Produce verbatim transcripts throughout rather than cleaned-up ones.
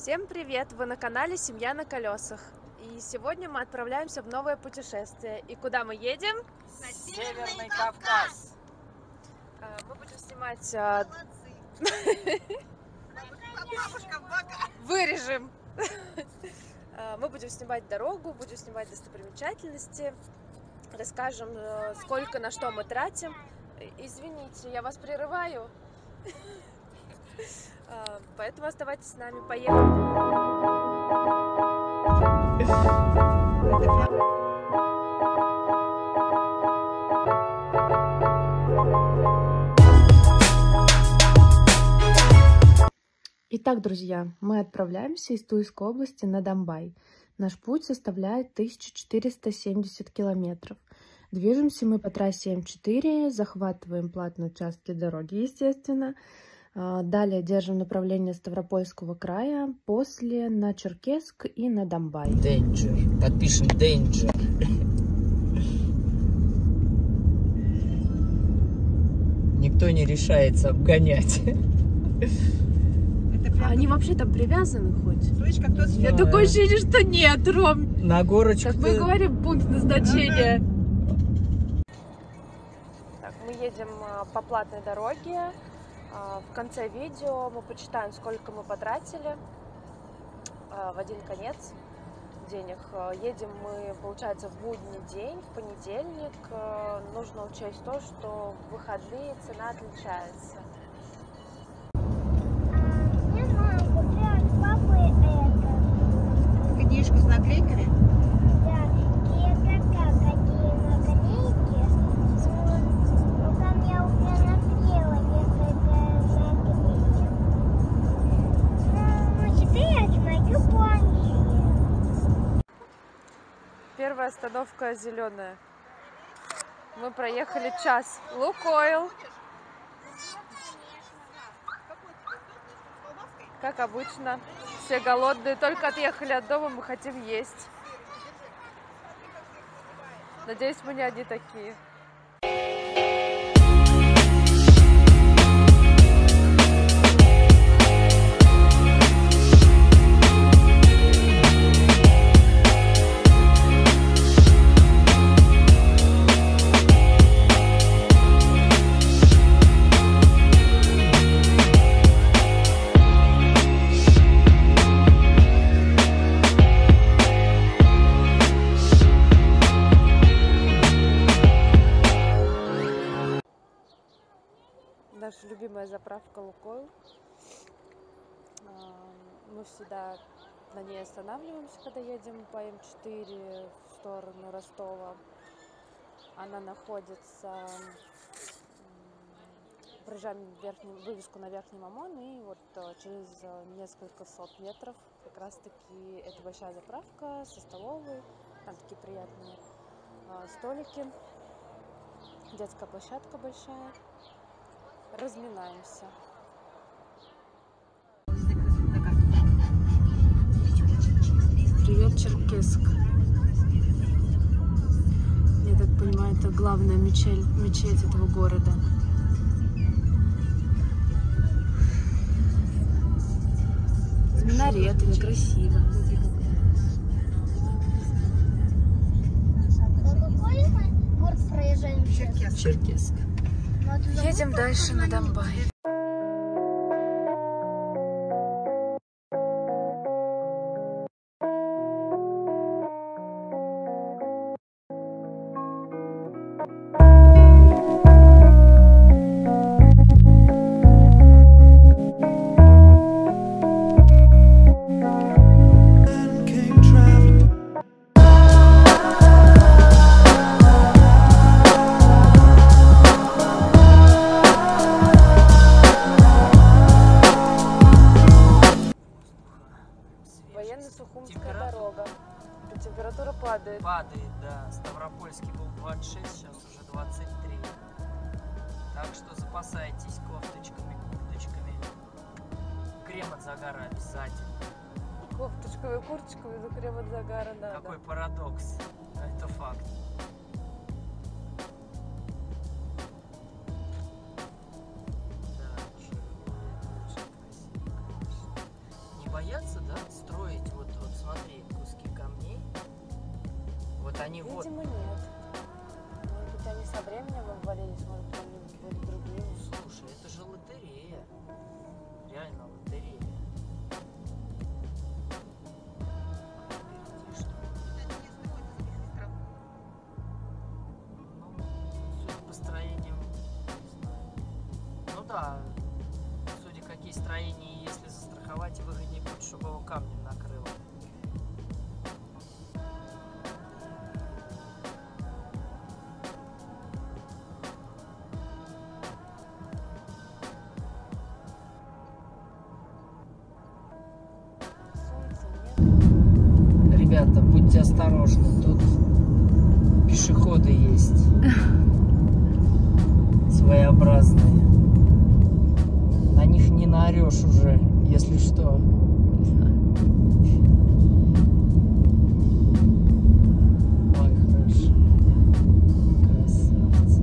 Всем привет! Вы на канале Семья на колесах. И сегодня мы отправляемся в новое путешествие. И куда мы едем? На Северный Кавказ. Мы будем снимать... Вырежем! Мы будем снимать дорогу, будем снимать достопримечательности, расскажем, сколько на что мы тратим. Извините, я вас прерываю. Поэтому оставайтесь с нами, поехали! Итак, друзья, мы отправляемся из Тульской области на Домбай. Наш путь составляет тысячу четыреста семьдесят километров. Движемся мы по трассе М четыре, захватываем платные участки дороги, естественно. Далее держим направление Ставропольского края, после на Черкесск и на Домбай. Danger. Подпишем Danger. Никто не решается обгонять. А они вообще там привязаны хоть? Слышь, как тот Я такое ощущение, что нет, Ром. На горочку. Так мы говорим пункт назначения. Так, мы едем по платной дороге. В конце видео мы почитаем, сколько мы потратили в один конец денег. Едем мы, получается, в будний день, в понедельник. Нужно учесть то, что в выходные цена отличается. Мне мама купила от папы это. Книжку с наклейками? Да, и какая, какие наклейки. Ну, там я уже наклеила несколько наклеек. Ну, теперь я смотрю планшет. Первая остановка зеленая. Мы проехали час. Лукойл. Как обычно, все голодные, только отъехали от дома, мы хотим есть. Надеюсь, мы не одни такие. Наша любимая заправка Лукойл. Мы всегда на ней останавливаемся, когда едем по М четыре в сторону Ростова. Она находится, проезжаем верхний, вывеску на Верхний Мамон, и вот через несколько сот метров как раз таки это большая заправка со столовой. Там такие приятные столики, детская площадка большая. Разминаемся. Привет, Черкесск. Я так понимаю, это главная мечеть, мечеть этого города. С минаретами, красиво. Город проезжаем. Черкесск. Черкесск. Едем дальше на Домбай. Военно-Сухумская дорога. Температура падает. Падает, да. Ставропольский был двадцать шесть, сейчас уже двадцать три. Так что запасайтесь кофточками, курточками. Крем от загара обязательно. Кофточками, курточками, но крем от загара надо. Какой парадокс. Это факт. боятся, да, строить, вот, вот смотри, куски камней. Вот они Видимо, вот. нет. Может быть, они со временем обвалились, может быть, они будут другими. Слушай, это же лотерея. Реально лотерея. Впереди что? Ну, судя по строениям, не знаю. Ну да, судя какие строения, если застраховать, выгоднее будет, чтобы его камнем накрыло. Солнца нет. Ребята, будьте осторожны, тут пешеходы есть. Своеобразные. На них не наорешь уже, если что. Ой, хорошо. Красавцы.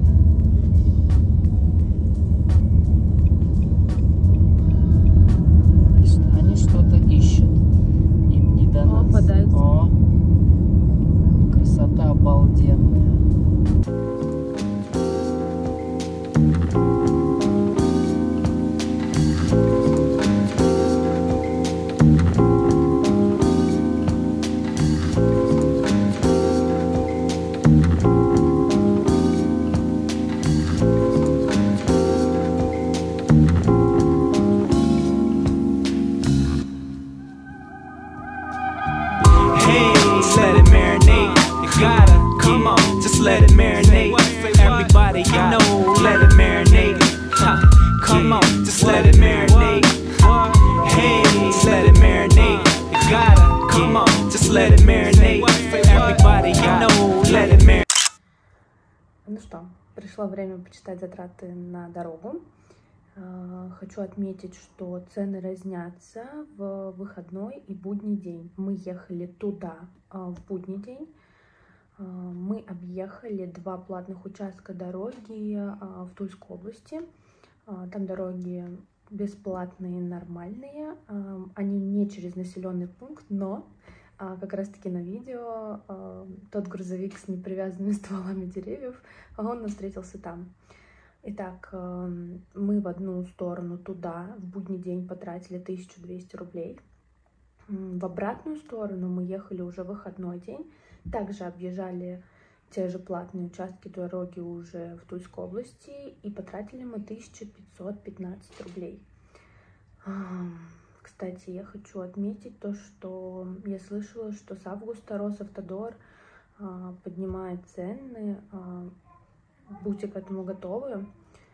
Они что-то ищут. Им не до нас. О, подается. О, красота обалденная. Let it marinate. You gotta, come on, just let it marinate. Everybody, you know, let it marinate. Ha, come on, just let it marinate. Hey, let it marinate. You gotta, come on, just let it marinate. Everybody, you know, let it marinate. Ну что, пришло время почитать затраты на дорогу. Хочу отметить, что цены разнятся в выходной и будний день. Мы ехали туда в будний день. Мы объехали два платных участка дороги в Тульской области. Там дороги бесплатные, нормальные. Они не через населенный пункт, но как раз таки на видео тот грузовик с непривязанными стволами деревьев, он нас встретился там. Итак, мы в одну сторону туда в будний день потратили тысячу двести рублей. В обратную сторону мы ехали уже в выходной день. Также объезжали те же платные участки дороги уже в Тульской области. И потратили мы тысячу пятьсот пятнадцать рублей. Кстати, я хочу отметить то, что я слышала, что с августа Росавтодор поднимает цены. Будьте к этому готовы.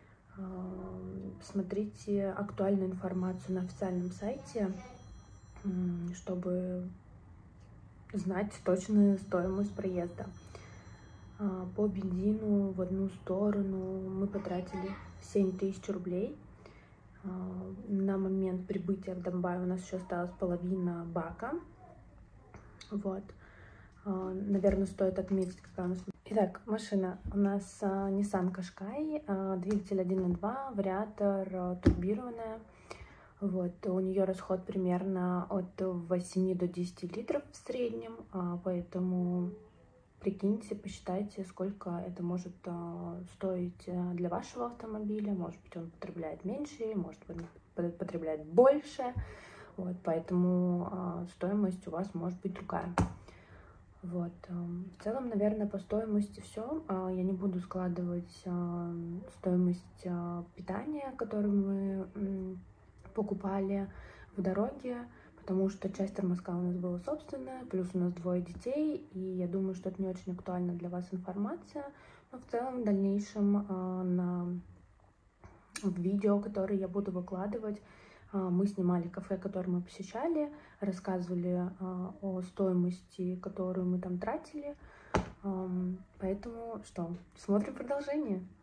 Смотрите актуальную информацию на официальном сайте, чтобы знать точную стоимость проезда. По бензину в одну сторону мы потратили семь тысяч рублей. На момент прибытия в Домбай у нас еще осталась половина бака. Вот. Наверное, стоит отметить, какая у нас... Итак, машина у нас Nissan Qashqai, двигатель один и два, вариатор турбированная. Вот, у нее расход примерно от восьми до десяти литров в среднем, поэтому прикиньте, посчитайте, сколько это может стоить для вашего автомобиля. Может быть, он потребляет меньше, может быть, он потребляет больше. Вот, поэтому стоимость у вас может быть другая. Вот. В целом, наверное, по стоимости все. Я не буду складывать стоимость питания, которую мы покупали в дороге, потому что часть термоска у нас была собственная, плюс у нас двое детей, и я думаю, что это не очень актуальна для вас информация. Но в целом, в дальнейшем на видео, которые я буду выкладывать, мы снимали кафе, которое мы посещали, рассказывали о стоимости, которую мы там тратили. Поэтому что, смотрим продолжение.